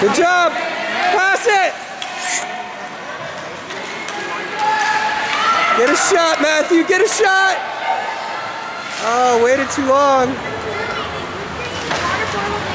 Good job. Pass it. Get a shot, Matthew. Get a shot. Oh, waited too long.